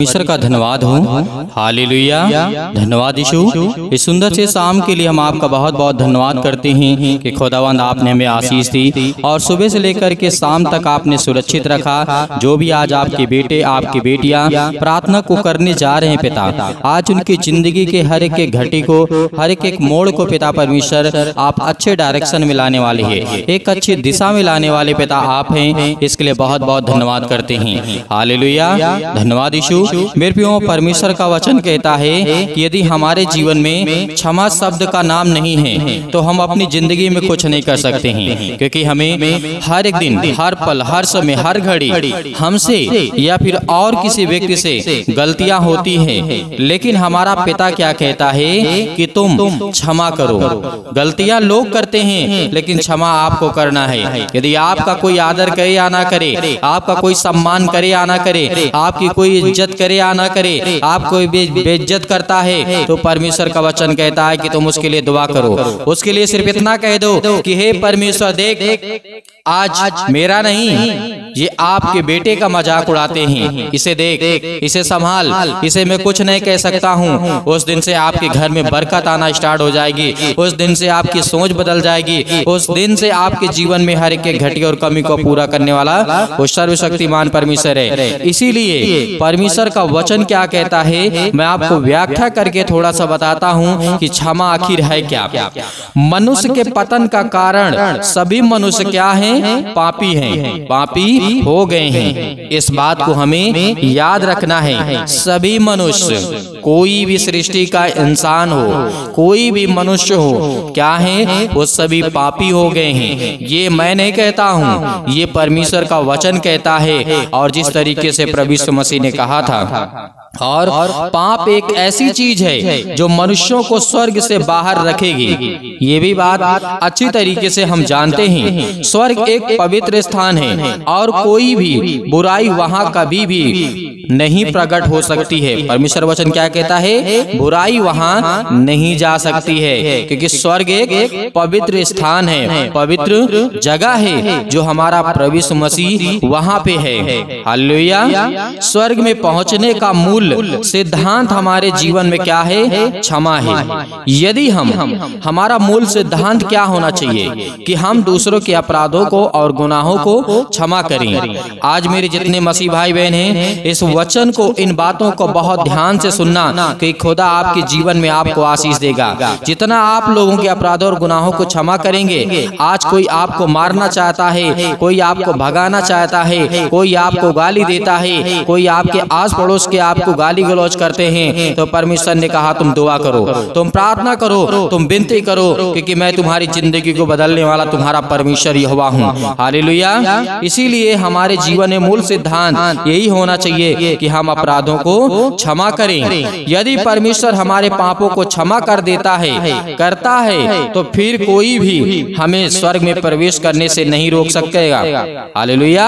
ईश्वर का धन्यवाद हो। हालेलुया, धन्यवाद यीशु। इस सुंदर से शाम के लिए हम आपका बहुत बहुत धन्यवाद करते हैं कि खुदावंद आपने हमें आशीष दी और सुबह से लेकर के शाम तक आपने सुरक्षित रखा। जो भी आज आपके बेटे आपकी बेटियां प्रार्थना को करने जा रहे हैं पिता, आज उनकी जिंदगी के हर एक घटी को, हर एक मोड़ को पिता परमेश्वर आप अच्छे डायरेक्शन में लाने वाले हैं, एक अच्छी दिशा में लाने वाले पिता आप हैं। इसके लिए बहुत बहुत धन्यवाद करते हैं। हालेलुया, धन्यवाद यीशु। मेरे प्रियो, परमेश्वर का वचन कहता है कि यदि हमारे जीवन में क्षमा शब्द का नाम नहीं है तो हम अपनी जिंदगी में कुछ नहीं कर सकते हैं, क्योंकि हमें हर एक दिन, हर पल, हर समय, हर घड़ी हमसे या फिर और किसी व्यक्ति से गलतियां होती हैं। लेकिन हमारा पिता क्या कहता है कि तुम क्षमा करो। गलतियां लोग करते हैं लेकिन क्षमा आपको करना है। यदि आपका कोई आदर करे या ना करे, आपका कोई सम्मान करे या ना करे, आपकी कोई इज्जत करे या ना करे, आप कोई बेइज्जत करता है तो परमेश्वर का वचन कहता है कि तुम उसके लिए दुआ करो। उसके लिए सिर्फ इतना कह दो कि हे परमेश्वर, देख आज मेरा नहीं, ये आपके बेटे का मजाक उड़ाते हैं, इसे देख, इसे संभाल, इसे मैं कुछ नहीं कह सकता हूँ। उस दिन से आपके घर में बरकत आना स्टार्ट हो जाएगी, उस दिन से आपकी सोच बदल जाएगी, उस दिन से आपके जीवन में हर एक घटी और कमी को पूरा करने वाला वो सर्वशक्तिमान परमेश्वर है। इसीलिए परमेश्वर का वचन क्या कहता है, मैं आपको व्याख्या करके थोड़ा सा बताता हूँ कि क्षमा आखिर है क्या। मनुष्य के पतन का कारण सभी मनुष्य क्या हैं? पापी हैं, पापी हो गए हैं। इस बात को हमें याद रखना है। सभी मनुष्य, कोई भी सृष्टि का इंसान हो, कोई भी मनुष्य हो, क्या है, वो सभी पापी हो गए हैं। ये मैं नहीं कहता हूँ, ये परमेश्वर का वचन कहता है। और जिस तरीके से प्रभु यीशु मसीह ने कहा था, और पाप एक ऐसी चीज है जो मनुष्यों को स्वर्ग से बाहर रखेगी। ये भी बात अच्छी तरीके से हम जानते हैं। स्वर्ग एक पवित्र स्थान है और कोई भी बुराई वहां कभी भी नहीं प्रकट हो सकती है। परमेश्वर वचन क्या कहता है? बुराई वहां नहीं जा सकती है, क्योंकि स्वर्ग एक पवित्र स्थान है, पवित्र जगह है जो हमारा प्रभु यीशु मसीह वहां पे है। हालेलुया। स्वर्ग में पहुंचने का मूल सिद्धांत हमारे जीवन में क्या है? क्षमा है। यदि हमारा मूल सिद्धांत क्या होना चाहिए कि हम दूसरों के अपराधों को और गुनाहों को क्षमा करें। आज मेरे जितने मसीह भाई बहन हैं, इस वचन को, इन बातों को बहुत ध्यान से सुनना कि खुदा आपके जीवन में आपको आशीष देगा। जितना आप लोगों के अपराधों और गुनाहों को क्षमा करेंगे, आज कोई आपको मारना चाहता है, कोई आपको भगाना चाहता है, कोई आपको गाली देता है, कोई आपके आस पड़ोस के आपको गाली गलौज करते हैं, तो परमेश्वर ने कहा तुम दुआ करो, तुम प्रार्थना करो, तुम विनती करो, क्योंकि मैं तुम्हारी जिंदगी को बदलने वाला तुम्हारा परमेश्वर यहोवा हूँ। हालेलुया। इसीलिए हमारे जीवन में मूल सिद्धांत यही होना चाहिए कि हम अपराधों को क्षमा करें। यदि परमेश्वर हमारे पापों को क्षमा कर देता है, करता है, तो फिर कोई भी हमें स्वर्ग में प्रवेश करने से नहीं रोक सकेगा। हालेलुया।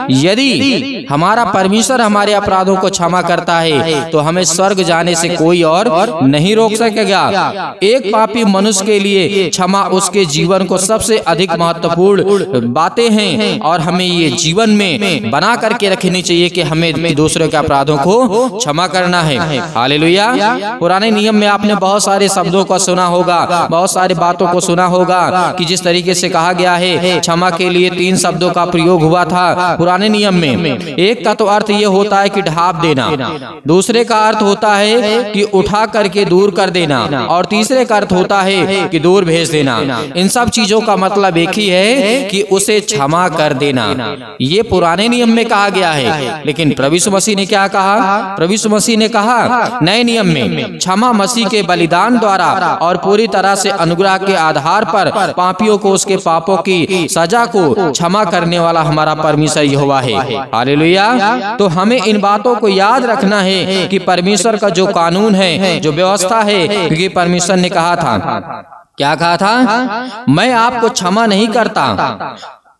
यदि हमारा परमेश्वर हमारे अपराधों को क्षमा करता है तो हमें स्वर्ग जाने से कोई और नहीं रोक सकेगा। एक पापी मनुष्य के लिए क्षमा उसके जीवन को सबसे अधिक महत्वपूर्ण बातें हैं और हमें ये जीवन में बना करके रखनी चाहिए कि हमें दूसरों के अपराधों को क्षमा करना है। हालेलुया। पुराने नियम में आपने बहुत सारे शब्दों को सुना होगा, बहुत सारी बातों को सुना होगा कि जिस तरीके से कहा गया है, क्षमा के लिए 3 शब्दों का प्रयोग हुआ था पुराने नियम में। एक का तो अर्थ ये होता है कि ढाप देना, दूसरे का अर्थ होता है कि उठा करके दूर कर देना, और तीसरे का अर्थ होता है कि दूर भेज देना। इन सब चीजों का मतलब एक ही है कि उसे क्षमा कर देना। ये पुराने नियम में कहा गया है, लेकिन प्रभु यीशु मसीह ने क्या कहा? प्रभु यीशु मसीह ने कहा नए नियम में क्षमा मसीह के बलिदान द्वारा और पूरी तरह से अनुग्रह के आधार पर पापियों को उसके पापों की सजा को क्षमा करने वाला हमारा परमेश्वर यहोवा है। हालेलुया। तो हमें इन बातों को याद रखना है कि परमेश्वर का जो कानून है, जो व्यवस्था है, क्योंकि परमेश्वर ने कहा था, क्या कहा था? मैं आपको क्षमा नहीं करता,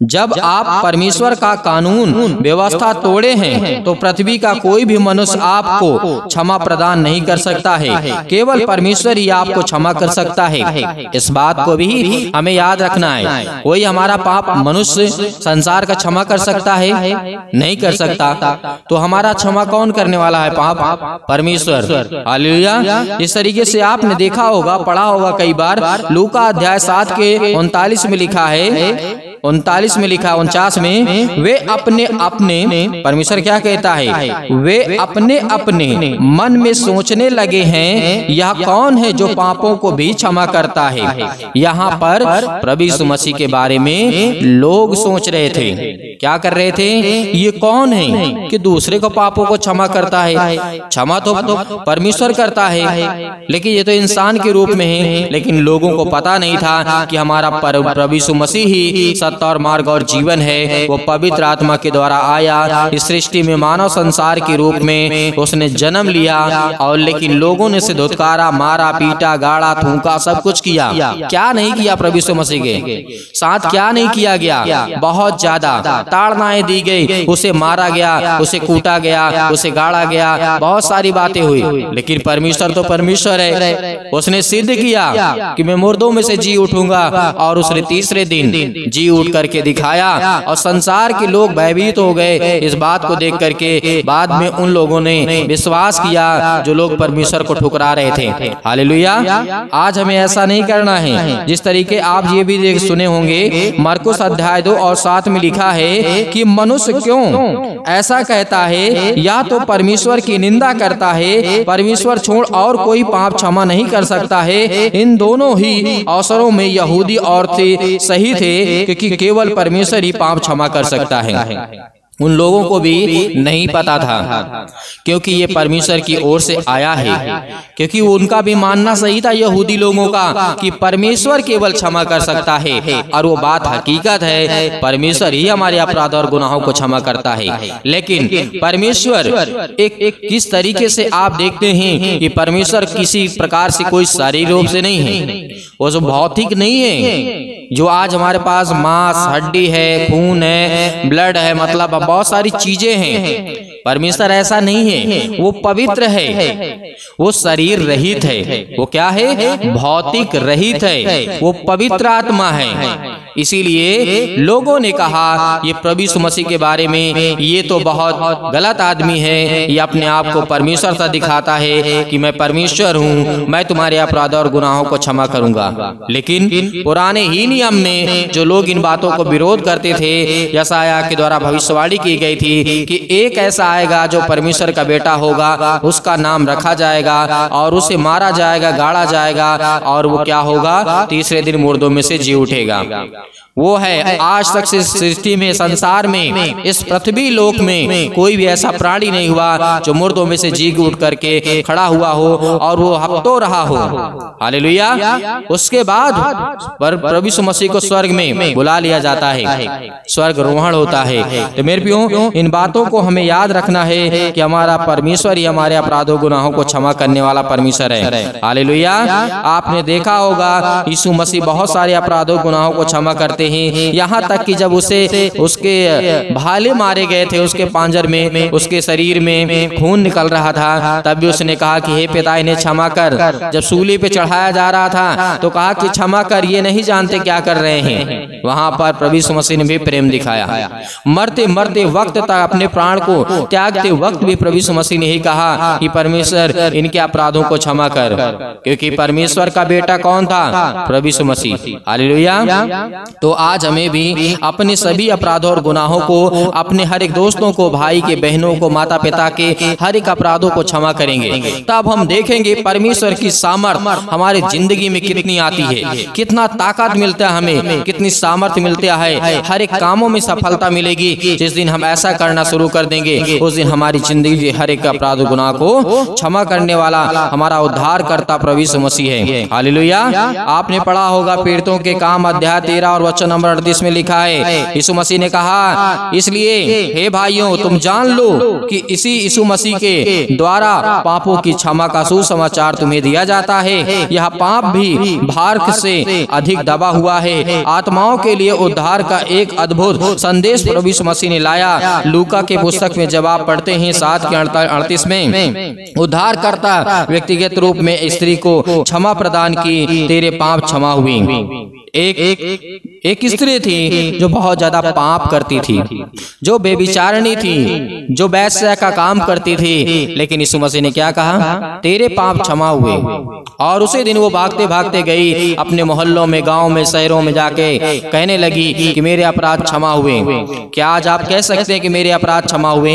जब आप परमेश्वर का कानून व्यवस्था तोड़े हैं तो पृथ्वी का कोई भी मनुष्य आपको क्षमा प्रदान नहीं कर सकता है। केवल परमेश्वर ही आपको क्षमा कर सकता है। इस बात को भी हमें याद रखना है। कोई हमारा पाप मनुष्य संसार का क्षमा कर सकता है? नहीं कर सकता। तो हमारा क्षमा कौन करने वाला है? पाप परमेश्वर। हालेलुया। इस तरीके से आपने देखा होगा, पढ़ा होगा कई बार, लूका अध्याय 7 के 39 में लिखा है, 39 में लिखा, 49 में, वे अपने अपने, परमेश्वर क्या कहता है? वे अपने अपने मन में सोचने लगे हैं, यह कौन है जो पापों को भी क्षमा करता है। यहाँ पर प्रभु यीशु मसीह के बारे में लोग सोच रहे थे, क्या कर रहे थे? ये कौन है कि दूसरे को पापों को क्षमा करता है? क्षमा तो परमेश्वर करता है, लेकिन ये तो इंसान के रूप में है। लेकिन लोगों को पता नहीं था कि हमारा प्रभु यीशु मसीह ही सत्य और मार्ग और जीवन है। वो पवित्र आत्मा के द्वारा आया इस सृष्टि में, मानव संसार के रूप में उसने जन्म लिया, और लेकिन लोगों ने उसे धुतकारा, मारा, पीटा, गाड़ा, थूका, सब कुछ किया। क्या नहीं किया प्रभु यीशु मसीह के साथ? क्या नहीं किया गया? बहुत ज्यादा ताड़नाएं दी गई, उसे मारा गया, उसे कूटा गया, उसे गाड़ा गया, बहुत सारी बातें हुई। लेकिन परमेश्वर तो परमेश्वर है। उसने सिद्ध किया कि मैं मुर्दों में से जी उठूंगा, और उसने तीसरे दिन जी उठ करके दिखाया, और संसार के लोग भयभीत हो गए इस बात को देख करके। बाद में उन लोगों ने विश्वास किया जो लोग परमेश्वर को ठुकरा रहे थे। हालेलुया। आज हमें ऐसा नहीं करना है। जिस तरीके आप ये भी देख सुने होंगे, मरकुस अध्याय 2 और 7 में लिखा है कि मनुष्य क्यों ऐसा कहता है, या तो परमेश्वर की निंदा करता है, परमेश्वर छोड़ और कोई पाप क्षमा नहीं कर सकता है। इन दोनों ही अवसरों में यहूदी और सही थे, क्योंकि केवल परमेश्वर ही पाप क्षमा कर सकता है। उन लोगों को भी नहीं पता था, क्योंकि ये परमेश्वर की ओर से आया है। क्योंकि उनका भी मानना सही था, यहूदी लोगों का, कि परमेश्वर केवल क्षमा कर सकता है। और वो बात हकीकत है, परमेश्वर ही हमारे अपराध और गुनाहों को क्षमा करता है। लेकिन परमेश्वर एक किस तरीके से आप देखते हैं कि परमेश्वर किसी प्रकार से कोई शारीरिक रूप से नहीं है, वो जो भौतिक नहीं है। जो आज हमारे पास मांस, हड्डी है, खून है, ब्लड है, मतलब बहुत सारी चीजें हैं। परमेश्वर ऐसा नहीं है, वो पवित्र है, वो शरीर रहित है। वो क्या है? भौतिक रहित है, वो पवित्र आत्मा है। इसीलिए लोगों ने कहा ये प्रभु यीशु मसीह के बारे में, ये तो बहुत गलत आदमी है, ये अपने आप को परमेश्वर सा दिखाता है कि मैं परमेश्वर हूँ, मैं तुम्हारे अपराध और गुनाहों को क्षमा करूंगा। लेकिन पुराने ही नियम में जो लोग इन बातों को विरोध करते थे, यशायाह के द्वारा भविष्यवाणी की गई थी कि एक ऐसा आएगा जो परमेश्वर का बेटा होगा, उसका नाम रखा जाएगा और उसे मारा जाएगा, गाड़ा जाएगा, और वो क्या होगा? तीसरे दिन मुर्दों में से जी उठेगा। वो है आज तक से सृष्टि में, संसार में, इस पृथ्वी लोक में कोई भी ऐसा प्राणी नहीं हुआ जो मुर्दों में से जी उठ करके खड़ा हुआ हो और वो हफ्तों रहा हो। हालेलुया। उसके बाद प्रभु यीशु मसीह को स्वर्ग में बुला लिया जाता है, स्वर्ग रोहण होता है। तो मेरे प्रियो, इन बातों को हमें याद रखना है कि हमारा परमेश्वर ही हमारे अपराधों गुनाहों को क्षमा करने वाला परमेश्वर है। हालेलुया। आपने देखा होगा यीशु मसीह बहुत सारे अपराधों गुनाहों को क्षमा करते हैं। यहाँ तक कि जब उसके भाले मारे गए थे, उसके पांजर में, उसके शरीर में खून निकल रहा था, तब भी उसने कहा कि हे पिता, इन्हें क्षमा कर। जब सूली पे चढ़ाया जा रहा था तो कहा कि क्षमा कर, ये नहीं जानते क्या कर रहे हैं। वहां पर प्रभु यीशु मसीह ने भी प्रेम दिखाया। मरते मरते वक्त तक, अपने प्राण को त्यागते वक्त भी प्रभु यीशु मसीह ने ही कहा कि परमेश्वर इनके अपराधों को क्षमा कर, क्योंकि परमेश्वर का बेटा कौन था? प्रभु यीशु मसीह। हालेलुया। तो आज हमें भी अपने सभी अपराधों और गुनाहों को, अपने हर एक दोस्तों को, भाई के, बहनों को, माता पिता के हर एक अपराधों को क्षमा करेंगे, तब हम देखेंगे परमेश्वर की सामर्थ्य हमारी जिंदगी में कितनी आती है, कितना ताकत मिलता है हमें, कितनी सामर्थ्य मिलती है, हर एक कामों में सफलता मिलेगी। जिस दिन हम ऐसा करना शुरू कर देंगे, उस दिन हमारी जिंदगी के हर एक अपराध गुनाह को क्षमा करने वाला हमारा उद्धार करता प्रभु यीशु मसीह है। हालेलुया। आपने पढ़ा होगा पीड़ितों के काम अध्याय 13 13 और वचन नंबर 38 में लिखा है, यीशु मसीह ने कहा, इसलिए हे भाइयों तुम जान लो कि इसी यीशु मसीह के द्वारा पापों की क्षमा का सुसमाचार तुम्हें दिया जाता है। यह पाप भी भारत से अधिक दबा हुआ है। आत्माओं के लिए उद्धार का एक अद्भुत संदेश प्रभु यीशु मसीह ने लाया। लूका के पुस्तक में जब आप पढ़ते हैं 7 के 38 में, उद्धार करता व्यक्तिगत रूप में स्त्री को क्षमा प्रदान की, तेरे पाप क्षमा हुए। एक स्त्री थी जो बहुत ज्यादा पाप करती थी, जो बेविचारणी थी, जो वैश्य का काम करती थी, लेकिन यीशु मसीह ने क्या कहा, तेरे पाप क्षमा हुए। और उसी दिन वो भागते भागते गई अपने मोहल्लों में, गांव में, शहरों में जाके कहने लगी कि मेरे अपराध क्षमा हुए। क्या आज आप कह सकते हैं कि मेरे अपराध क्षमा हुए?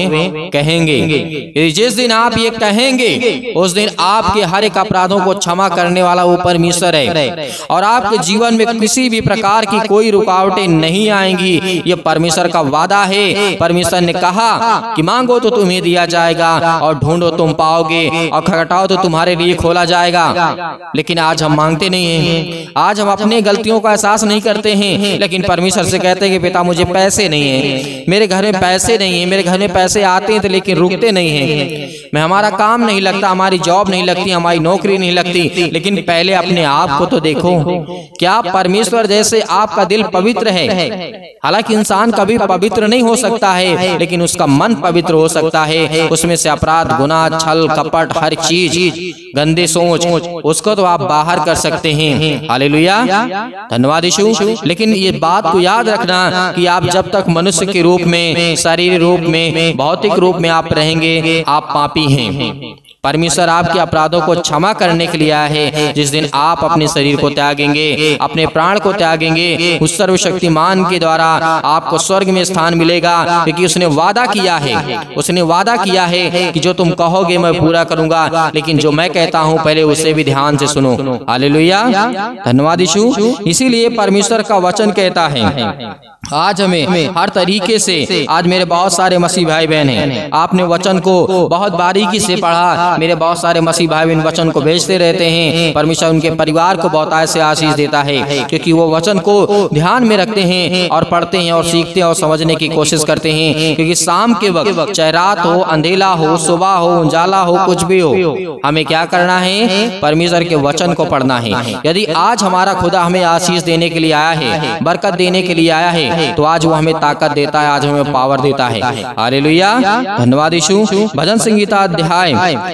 कहेंगे। जिस दिन आप ये कहेंगे उस दिन आपके हर एक अपराधों को क्षमा करने वाला वो परमेश्वर है, और आपके जीवन में किसी भी प्रकार की कोई रुकावटें नहीं आएंगी। ये परमेश्वर का वादा है। परमेश्वर ने कहा कि मांगो तो तुम्हें दिया जाएगा, और ढूंढो तुम पाओगे, और खटखटाओ तो तुम्हारे लिए खोला जाएगा। लेकिन आज हम मांगते नहीं हैं। आज हम अपने गलतियों का एहसास नहीं करते हैं, लेकिन परमेश्वर से कहते हैं कि पिता मुझे पैसे नहीं है, मेरे घर में पैसे नहीं है, मेरे घर में पैसे आते हैं तो लेकिन रुकते नहीं हैं, मैं हमारा काम नहीं लगता, हमारी जॉब नहीं लगती, हमारी नौकरी नहीं लगती। लेकिन पहले अपने आप को तो देखो, क्या परमेश्वर जैसे आपका दिल पवित्र है? हालांकि इंसान कभी पवित्र नहीं हो सकता है, लेकिन उसका मन पवित्र हो सकता है। उसमें से अपराध, गुनाह, छल, कपट, हर चीज, गंदे सोच, उसको तो आप बाहर कर सकते हैं। हालेलुया, धन्यवाद यीशु। लेकिन ये बात को याद रखना कि आप जब तक मनुष्य के रूप में, शारीरिक रूप में, भौतिक रूप में आप रहेंगे, आप पापी हैं। परमेश्वर आपके अपराधों को क्षमा करने के लिए आया है। जिस दिन आप अपने शरीर को त्यागेंगे, अपने प्राण को त्यागेंगे, उस सर्वशक्तिमान के द्वारा आपको स्वर्ग में स्थान मिलेगा, क्योंकि उसने वादा किया है, उसने वादा किया है कि जो तुम कहोगे मैं पूरा करूंगा। लेकिन जो मैं कहता हूं पहले उसे भी ध्यान से सुनो। हालेलुया, धन्यवाद यीशु। इसीलिए परमेश्वर का वचन कहता है, आज हमें हर तरीके से, आज मेरे बहुत सारे मसीह भाई बहन हैं, आपने वचन को बहुत बारीकी से पढ़ा। मेरे बहुत सारे मसीह भाई बहन वचन को भेजते रहते हैं। परमेश्वर उनके परिवार को बहुत ऐसे आशीष देता है, क्योंकि वो वचन को ध्यान में रखते हैं और पढ़ते हैं और सीखते हैं और समझने की कोशिश करते हैं। क्योंकि शाम के वक्त, चाहे रात हो, अंधेला हो, सुबह हो, उजाला हो, कुछ भी हो, हमें क्या करना है? परमेश्वर के वचन को पढ़ना है। यदि आज हमारा खुदा हमें आशीष देने के लिए आया है, बरकत देने के लिए आया है, तो आज वो हमें ताकत देता है, आज हमें पावर देता है। हालेलुया, धन्यवाद यीशु। भजन संगीता अध्याय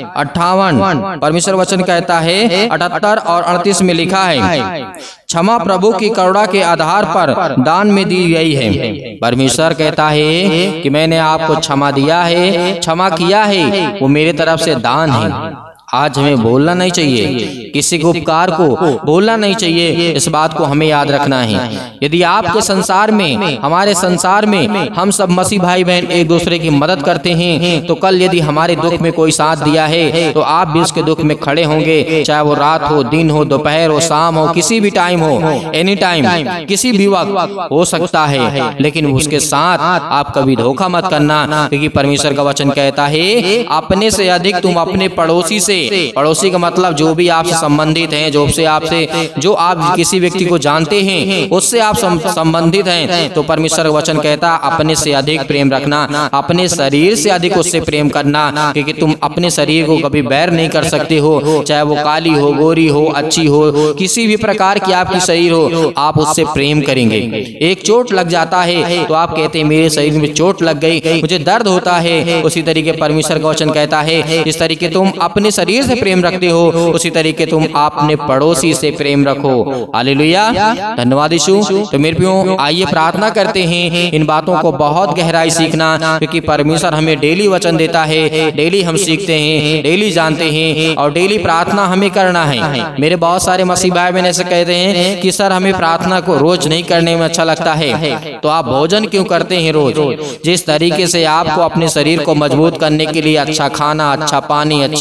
58 परमेश्वर वचन कहता है, 78 और 38 में लिखा है, क्षमा प्रभु की करुणा के आधार पर दान में दी गई है। परमेश्वर कहता है कि मैंने आपको क्षमा दिया है, क्षमा किया है, वो मेरे तरफ से दान है। आज हमें बोलना नहीं चाहिए, किसी को उपकार को बोलना नहीं चाहिए। इस बात को हमें याद रखना है। यदि आपके संसार में, हमारे संसार में हम सब मसीह भाई बहन एक दूसरे की मदद करते हैं, तो कल यदि हमारे दुख में कोई साथ दिया है, तो आप भी उसके दुख में खड़े होंगे। चाहे वो रात हो, दिन हो, दोपहर हो, शाम हो, किसी भी टाइम हो, एनी टाइम, किसी भी वक्त हो सकता है। लेकिन उसके साथ आप कभी धोखा मत करना, क्योंकि परमेश्वर का वचन कहता है, अपने से अधिक तुम अपने पड़ोसी से, पड़ोसी का मतलब जो भी आपसे संबंधित हैं, जो आप किसी व्यक्ति को जानते हैं, उससे आप संबंधित हैं, तो परमेश्वर वचन कहता अपने से अधिक प्रेम रखना, अपने शरीर से अधिक उससे प्रेम करना, क्योंकि तुम अपने शरीर को कभी बैर नहीं कर सकते हो। चाहे वो काली हो, गोरी हो, अच्छी हो, किसी भी प्रकार की आपकी शरीर हो, आप उससे प्रेम करेंगे। एक चोट लग जाता है तो आप कहते हैं मेरे शरीर में चोट लग गई, मुझे दर्द होता है। उसी तरीके परमेश्वर का वचन कहता है, इस तरीके तुम अपने शरीर से प्रेम रखते हो, उसी तरीके तुम अपने पड़ोसी से प्रेम रखो। हालेलुया, धन्यवाद यीशु। तो मेरे प्रियो, आइए प्रार्थना करते हैं इन बातों को बहुत गहराई सीखना, क्योंकि परमेश्वर हमें डेली वचन देता है, डेली हम सीखते हैं, डेली जानते हैं, और डेली प्रार्थना हमें करना है। मेरे बहुत सारे मसीह भाई बहन ऐसे कहते हैं कि सर हमें प्रार्थना को रोज नहीं करने में अच्छा लगता है, तो आप भोजन क्यों करते हैं रोज? जिस तरीके से आपको अपने शरीर को मजबूत करने के लिए अच्छा खाना, अच्छा पानी, अच्छे कपड़े,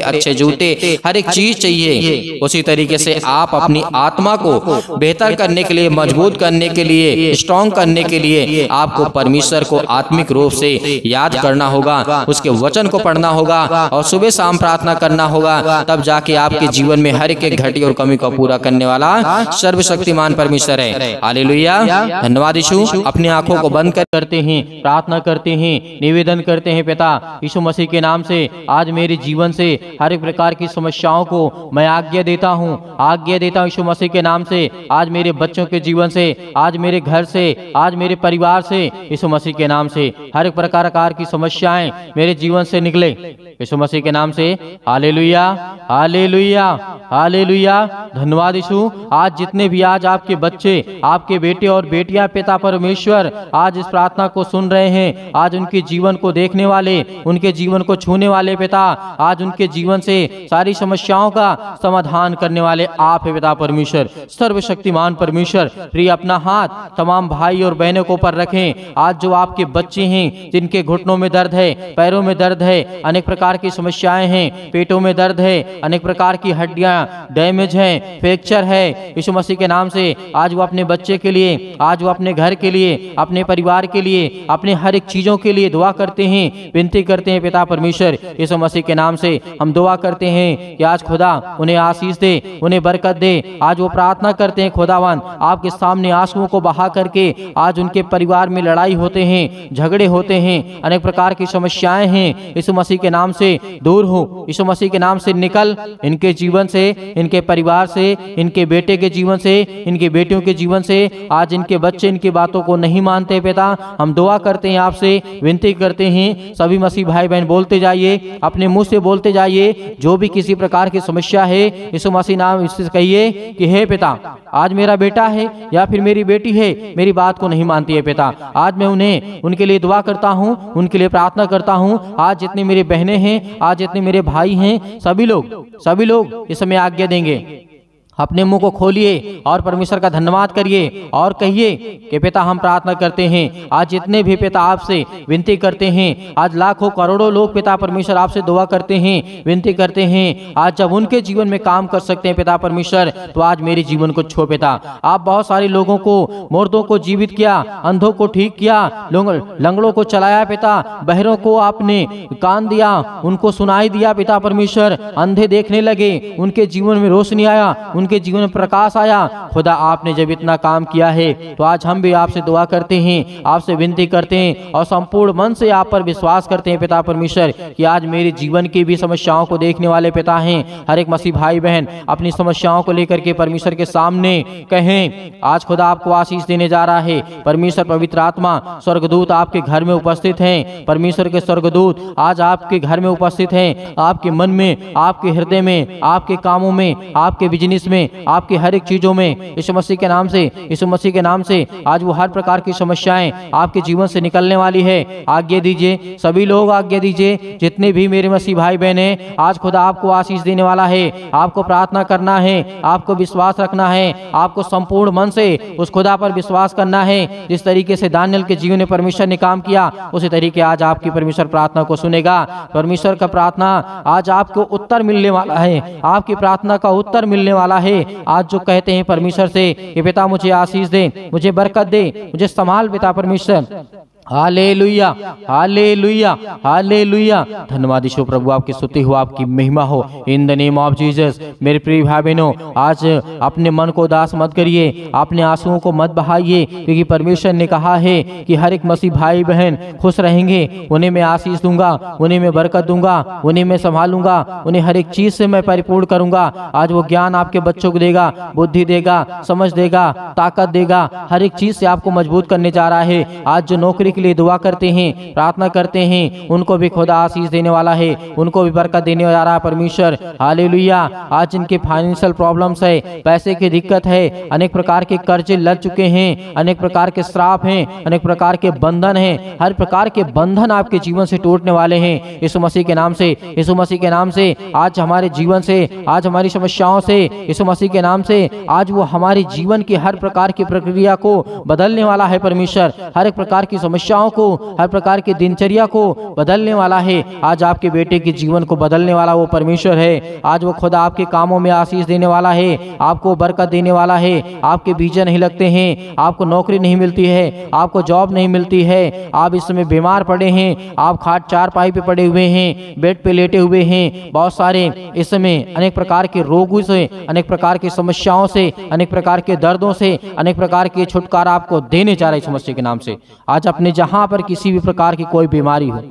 अच्छे जूते, हर एक चीज चाहिए। उसी तरीके से आप अपनी आत्मा को बेहतर करने के लिए, मजबूत करने के लिए, स्ट्रॉन्ग करने के लिए आपको परमेश्वर को आत्मिक रूप से याद करना होगा, उसके वचन को पढ़ना होगा और सुबह शाम प्रार्थना करना होगा। तब जाके आपके जीवन में हर एक घटी और कमी को पूरा करने वाला सर्वशक्तिमान परमेश्वर है। हालेलुया, धन्यवाद यीशु। अपनी आंखों को बंद करते हैं, प्रार्थना करते हैं, निवेदन करते हैं पिता यीशु मसीह के नाम से आज मेरे जीवन से हर एक प्रकार की समस्याओं को मैं आज्ञा देता हूँ यीशु मसीह के नाम से। आज मेरे बच्चों के जीवन से, आज मेरे घर से, आज मेरे परिवार से यीशु मसीह के नाम से हर एक प्रकार की समस्याएं मेरे जीवन से निकले यीशु मसीह के नाम से। हालेलुया, हालेलुया, हालेलुया, धन्यवाद यीशु। आज जितने भी आज आपके बच्चे, आपके बेटे और बेटियां पिता परमेश्वर आज इस प्रार्थना को सुन रहे हैं, आज उनके जीवन को देखने वाले, उनके जीवन को छूने वाले पिता, आज उनके जीवन से सारी समस्याओं का समाधान करने वाले आप है पिता परमेश्वर, सर्वशक्तिमान परमेश्वर। प्रिय अपना हाथ तमाम भाई और बहनों को पर रखें। आज जो आपके बच्चे हैं जिनके घुटनों में दर्द है, पैरों में दर्द है, अनेक प्रकार की समस्याएं हैं, पेटों में दर्द है, अनेक प्रकार की हड्डियां डैमेज हैं, फ्रैक्चर है, यीशु मसीह के नाम से आज वो अपने बच्चे के लिए, आज वो अपने घर के लिए, अपने परिवार के लिए, अपने हर एक चीजों के लिए दुआ करते हैं, विनती करते हैं पिता परमेश्वर यीशु मसीह के नाम से। हम दुआ करते हैं कि आज खुदा उन्हें आशीष दे, उन्हें बरकत दे। आज वो प्रार्थना करते हैं खुदावन आपके सामने आंसुओं को बहा करके, आज उनके परिवार में लड़ाई होते हैं, झगड़े होते हैं, अनेक प्रकार की समस्याएं हैं, यीशु मसीह के नाम से दूर हो, यीशु मसीह के नाम से निकल, इनके जीवन से, इनके परिवार से, इनके बेटे के जीवन से, इनके बेटियों के जीवन से। आज इनके बच्चे इनकी बातों को नहीं मानते पिता, हम दुआ करते हैं आपसे, विनती करते हैं सभी मसीह भाई बहन बोलते जाइए, अपने मुंह से बोलते जाइए, जो भी किसी प्रकार की समस्या है यीशु मसीह नाम इससे कहिए कि हे पिता आज मेरा बेटा है या फिर मेरी बेटी है, मेरी बात को नहीं मानती है पिता, आज मैं उन्हें उनके लिए दुआ करता हूँ, उनके लिए प्रार्थना करता हूँ। आज जितनी मेरी बहनें हैं, आज जितने मेरे भाई हैं, सभी लोग इस समय आज्ञा देंगे। अपने मुंह को खोलिए और परमेश्वर का धन्यवाद करिए और कहिए कि पिता हम प्रार्थना करते हैं। आज जितने भी पिता आपसे विनती करते हैं, आज लाखों करोड़ों लोग पिता परमेश्वर आपसे दुआ करते हैं, विनती करते हैं। आज जब उनके जीवन में काम कर सकते हैं पिता परमेश्वर, तो आज मेरे जीवन को छो पिता। आप बहुत सारे लोगों को, मुर्दों को जीवित किया, अंधों को ठीक किया, लंगड़ों को चलाया पिता, बहरों को आपने कान दिया, उनको सुनाई दिया पिता परमेश्वर, अंधे देखने लगे, उनके जीवन में रोशनी आया, उनके जीवन में प्रकाश आया। खुदा आपने जब इतना काम किया है, तो आज हम भी आपसे दुआ करते हैं, आपसे विनती करते हैं और संपूर्ण मन से आप पर विश्वास करते हैं पिता परमेश्वर कि आज मेरे जीवन की भी समस्याओं को देखने वाले पिता हैं। हर एक मसीह भाई बहन अपनी समस्याओं को लेकर के परमेश्वर के सामने कहें। आज खुदा आपको आशीष देने जा रहा है। परमेश्वर पवित्र आत्मा स्वर्गदूत आपके घर में उपस्थित हैं। परमेश्वर के स्वर्गदूत आज आपके घर में उपस्थित हैं, आपके मन में, आपके हृदय में, आपके कामों में, आपके बिजनेस में, आपकी हर एक चीजों में यीशु मसीह के नाम से, यीशु मसीह के नाम से आज वो हर प्रकार की समस्याएं आपके जीवन से निकलने वाली है। आज्ञा दीजिए, सभी लोग आज्ञा दीजिए, जितने भी मेरे मसीह भाई बहन हैं, आज खुदा आपको आशीष देने वाला है। आपको प्रार्थना करना है, आपको विश्वास रखना है, आपको संपूर्ण मन से उस खुदा पर विश्वास करना है। जिस तरीके से दानियल के जीवन में परमेश्वर ने काम किया, उसी तरीके आज आपकी परमेश्वर प्रार्थना को सुनेगा। परमेश्वर का प्रार्थना आज आपको उत्तर मिलने वाला है, आपकी प्रार्थना का उत्तर मिलने वाला है। आज जो कहते हैं परमेश्वर से कि पिता मुझे आशीष दे, मुझे बरकत दे, मुझे संभाल पिता परमेश्वर। हालेलुया, हालेलुया, हालेलुया, धन्यवाद यीशु प्रभु, आपकी स्तुति हो, आपकी महिमा हो, in the name of Jesus. मेरे प्रिय भाई बहनों, आज अपने मन को उदास मत करिए, अपने आंसुओं को मत बहाइए, क्योंकि परमेश्वर ने कहा है कि हर एक मसीह भाई बहन खुश रहेंगे, उन्हें मैं आशीष दूंगा, उन्हें मैं बरकत दूंगा, उन्हें मैं संभालूंगा, उन्हें हर एक चीज से मैं परिपूर्ण करूंगा। आज वो ज्ञान आपके बच्चों को देगा, बुद्धि देगा, समझ देगा, ताकत देगा, हर एक चीज से आपको मजबूत करने जा रहा है। आज जो नौकरी के लिए दुआ करते हैं, प्रार्थना करते हैं, उनको भी खुदा आशीष देने वाला है, उनको भी बरकत देने जा रहा है परमेश्वर। हालेलुया। आज जिनके फाइनेंशियल प्रॉब्लम्स है, पैसे की दिक्कत है, अनेक प्रकार के कर्जे लग चुके हैं, अनेक प्रकार के श्राप हैं, अनेक प्रकार के बंधन हैं, हर प्रकार के बंधन आपके जीवन से टूटने वाले हैं यीशु मसीह के नाम से। यीशु मसीह के नाम से आज हमारे जीवन से, आज हमारी समस्याओं से, यीशु मसीह के नाम से आज वो हमारे जीवन की हर प्रकार की प्रक्रिया को बदलने वाला है परमेश्वर। हर एक प्रकार की समस्या समस्याओं को, हर प्रकार की दिनचर्या को बदलने वाला है। आज आपके बेटे के जीवन को बदलने वाला वो परमेश्वर है। आज वो खुदा आपके कामों में आशीष देने वाला है, आपको बरकत देने वाला है। आपके वीजा नहीं लगते हैं, आपको नौकरी नहीं मिलती है, आपको जॉब नहीं मिलती है, आप इस समय बीमार पड़े हैं, आप खाट चारपाई पे पड़े हुए हैं, बेड पे लेटे हुए हैं। बहुत सारे इस समय अनेक प्रकार के रोगों से, अनेक प्रकार की समस्याओं से, अनेक प्रकार के दर्दों से, अनेक प्रकार के छुटकारा आपको देने जा रहे हैं मसीह के नाम से। आज अपने जहां पर किसी भी प्रकार की कोई बीमारी हो,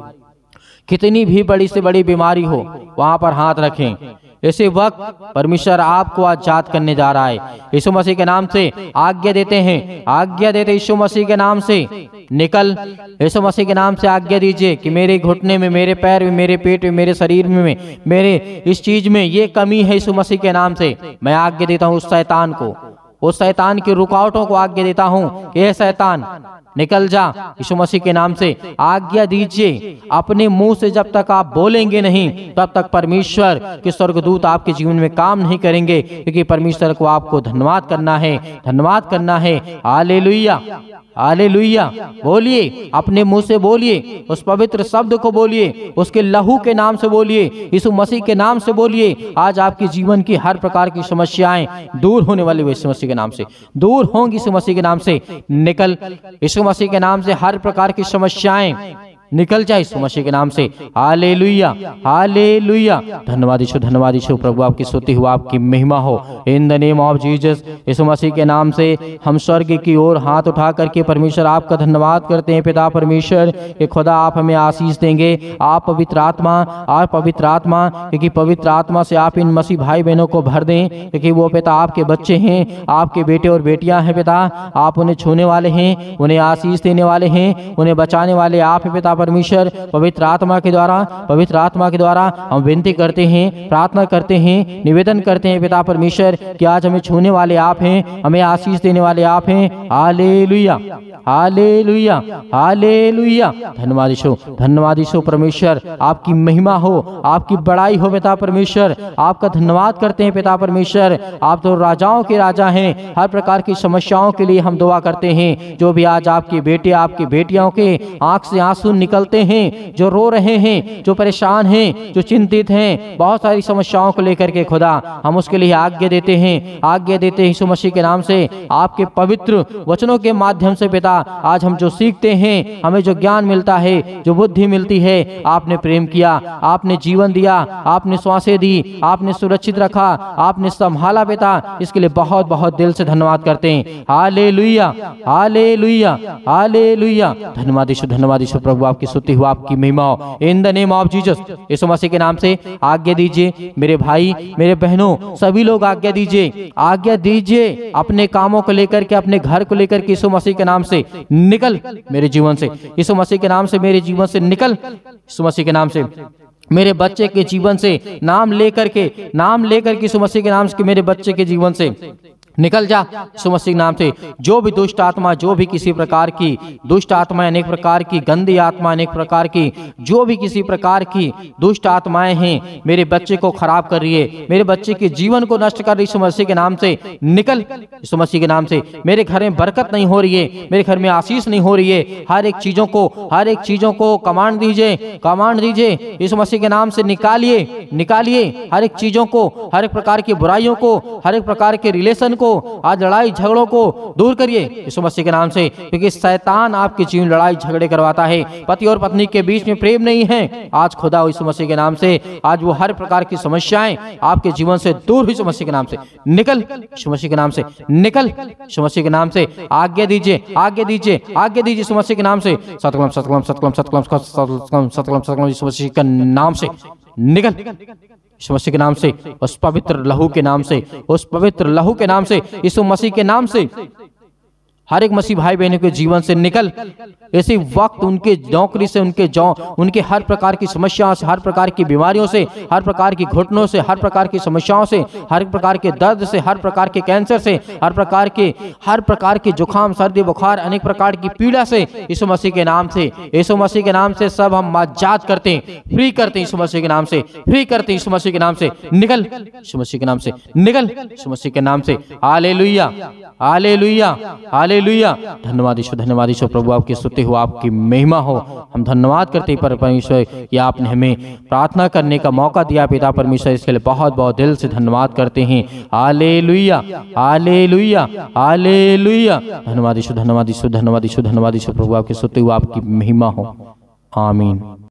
कितनी भी बड़ी से बड़ी बीमारी हो, वहां पर हाथ रखें। इसी वक्त परमेश्वर आपको आजाद करने जा रहा है। यीशु मसीह के नाम से आज्ञा देते हैं, आज्ञा देते यीशु मसीह के नाम से निकल। यीशु मसीह के नाम से आज्ञा दीजिए कि मेरे घुटने में, मेरे पैर में, मेरे पेट में, मेरे शरीर में, मेरे इस चीज में ये कमी है, यीशु मसीह के नाम से मैं आज्ञा देता हूँ उस शैतान को, उस शैतान की रुकावटों को आज्ञा देता हूँ कि ये शैतान निकल जा। यीशु मसीह के नाम से आज्ञा दीजिए। अपने मुंह से जब तक आप बोलेंगे नहीं, तब तक परमेश्वर के स्वर्गदूत आपके जीवन में काम नहीं करेंगे, क्योंकि परमेश्वर को आपको धन्यवाद करना है, धन्यवाद करना है। Hallelujah, hallelujah. बोलिए, अपने मुंह से बोलिए, उस पवित्र शब्द को बोलिए, उसके लहू के नाम से बोलिए, यीशु मसीह के नाम से बोलिए। आज आपके जीवन की हर प्रकार की समस्याएं दूर होने वाली यीशु मसीह के नाम से दूर होंगी। यीशु मसीह के नाम से निकल, यीशु मसीह के नाम से हर प्रकार की समस्याएं निकल जाए यीशु मसीह के नाम से। Hallelujah, hallelujah. धन्यवाद यीशु, धन्यवाद यीशु। प्रभु आपकी स्तुति हो, आपकी महिमा हो। In the name of Jesus, Yeshu Masih के नाम से हम स्वर्ग की ओर हाथ उठा करके परमेश्वर आपका धन्यवाद करते हैं। पिता परमेश्वर कि खुदा आप हमें आशीष देंगे। आप पवित्र आत्मा, आप पवित्र आत्मा, क्योंकि पवित्र आत्मा से आप इन मसीह भाई बहनों को भर दें, क्योंकि वो पिता आपके बच्चे हैं, आपके बेटे और बेटियां हैं। पिता आप उन्हें छूने वाले हैं, उन्हें आशीष देने वाले हैं, उन्हें बचाने वाले आप हैं। पिता परमेश्वर पवित्र आत्मा के द्वारा, पवित्र आत्मा के द्वारा हम विनती करते हैं, प्रार्थना करते हैं, निवेदन करते हैं पिता परमेश्वर कि आज हमें छूने वाले आप हैं, हमें आशीष देने वाले आप हैं। Hallelujah, hallelujah, hallelujah. धन्यवाद यीशु, धन्यवाद यीशु। परमेश्वर आपकी महिमा हो, आपकी बड़ाई हो पिता परमेश्वर। आपका धन्यवाद करते हैं पिता परमेश्वर। आप तो राजाओं के राजा हैं। हर प्रकार की समस्याओं के लिए हम दुआ करते हैं। जो भी आज आपके बेटे, आपकी बेटियों के आंख से आंसू निकलते हैं, जो रो रहे हैं, जो परेशान हैं, जो चिंतित हैं, बहुत सारी समस्याओं को लेकर के खुदा हम उसके लिए आज्ञा देते हैं, आज्ञा देते हैं यीशु मसीह के नाम से। आपके पवित्र वचनों के माध्यम से पिता आज हम जो सीखते हैं, हमें जो ज्ञान मिलता है, जो बुद्धि मिलती है, आपने प्रेम किया, आपने जीवन दिया, आपने श्वासें दी, आपने सुरक्षित रखा, आपने संभाला पिता। इसके लिए बहुत बहुत दिल से धन्यवाद करते हैं। Hallelujah, hallelujah, hallelujah. धन्यवाद यीशु, धन्यवाद यीशु। प्रभु आपकी स्तुति हो, आपकी महिमा हो। In the name of Jesus, Yeshu Masih के नाम से आज्ञा दीजिए। मेरे भाई, मेरे बहनों, सभी लोग आज्ञा दीजिए, आज्ञा दीजिए। अपने कामों को लेकर के, अपने घर को लेकर के यीशु मसीह के नाम से निकल मेरे जीवन से, यीशु मसीह के नाम से मेरे जीवन से निकल, यीशु मसीह के नाम से मेरे बच्चे के जीवन से, नाम लेकर के, नाम लेकर के यीशु मसीह के नाम से मेरे बच्चे के जीवन से निकल जा यीशु मसीह के नाम से। जो भी दुष्ट आत्मा, जो भी किसी प्रकार की दुष्ट आत्मा, अनेक प्रकार की गंदी आत्मा, अनेक प्रकार की जो भी किसी प्रकार की दुष्ट आत्माएं हैं, मेरे बच्चे को खराब कर रही है, मेरे बच्चे के जीवन को नष्ट कर रही है, यीशु मसीह के नाम से निकल यीशु मसीह के नाम से। मेरे घर में बरकत नहीं हो रही है, मेरे घर में आशीष नहीं हो रही है, हर एक चीजों को, हर एक चीजों को कमांड दीजिए, कमांड दीजिए यीशु मसीह के नाम से। निकालिए, निकालिए हर एक चीजों को, हर एक प्रकार की बुराइयों को, हर एक प्रकार के रिलेशन को, आज लड़ाई झगड़ों को दूर करिए यीशु मसीह के नाम से, क्योंकि शैतान आपके जीवन लड़ाई झगड़े करवाता है। पति और पत्नी के बीच में प्रेम नहीं है। आज खुदा यीशु मसीह के नाम से, आज वो हर प्रकार की समस्याएं आपके जीवन से दूर यीशु मसीह के नाम से निकल, यीशु मसीह के नाम से निकल, यीशु मसीह के नाम से आज्ञा दीजिए, आज्ञा दीजिए, आज्ञा दीजिए यीशु मसीह के नाम से। सतकलम सतकलम सतकलम सतकलम सतकलम सतकलम सतकलम यीशु मसीह के नाम से निकल, यीशु मसीह के नाम से, उस पवित्र लहू के नाम से, उस पवित्र लहू के नाम से, यीशु मसीह के नाम से हर एक मसीह भाई बहनों के जीवन से निकल। इसी वक्त उनके नौकरी से, उनके हर प्रकार की समस्याओं से, हर प्रकार की बीमारियों से, हर प्रकार की घुटनों से, हर प्रकार की समस्याओं से, हर प्रकार के दर्द से, हर प्रकार के कैंसर से, हर प्रकार के जुकाम, सर्दी, बुखार, अनेक प्रकार की पीड़ा से यीशु मसीह के नाम से, यीशु मसीह के नाम से सब हम आजाद करते हैं, फ्री करते हैं यीशु मसीह के नाम से, फ्री करते हैं यीशु मसीह के नाम से। निकल यीशु मसीह के नाम से, निकल यीशु मसीह के नाम से। Hallelujah, hallelujah, hallelujah. हालेलुया। धन्यवाद ईश्वर प्रभु, आपके स्तुति हो, आपकी महिमा हो। हम धन्यवाद करते हैं परमेश्वर कि आपने हमें प्रार्थना करने का मौका दिया पिता परमेश्वर, इसके लिए बहुत बहुत दिल से धन्यवाद करते हैं। Hallelujah hallelujah hallelujah. धन्यवाद ईश्वर प्रभु, आपके स्तुति हो, आपकी महिमा हो। आमीन।